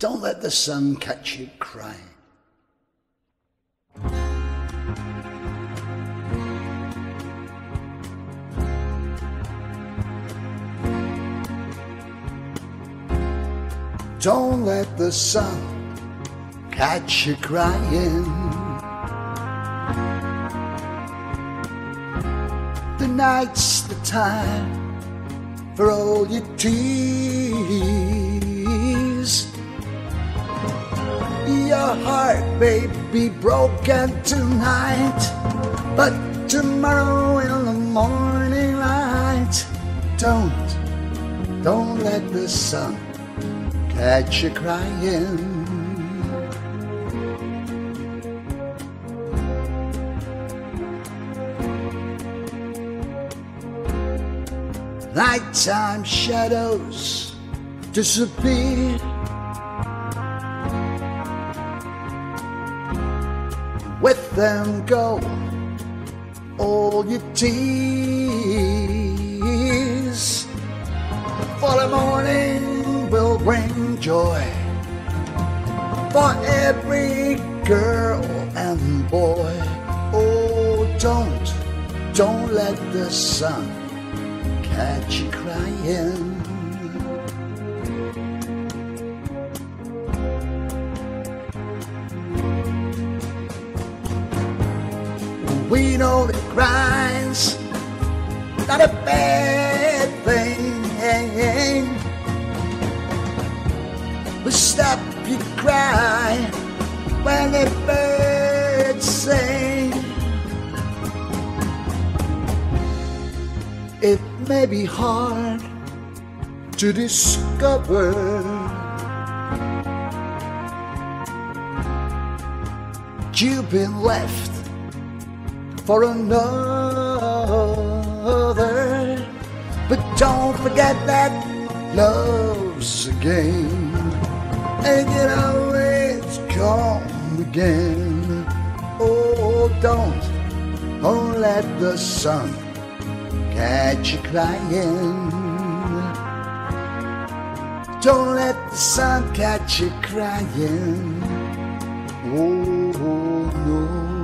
Don't let the sun catch you crying. Don't let the sun catch you crying. The night's the time for all your tears. Your heart may be broken tonight, but tomorrow in the morning light, don't let the sun catch you crying. Nighttime shadows disappear. With them go all your tears. For the morning will bring joy for every girl and boy. Oh, don't let the sun catch you crying. We know that grind's not a bad thing, but stop your cry when the birds sing. It may be hard to discover you've been left for another, but don't forget that love's a game and it always come again. Oh, don't let the sun catch you crying. Don't let the sun catch you crying. Oh, no.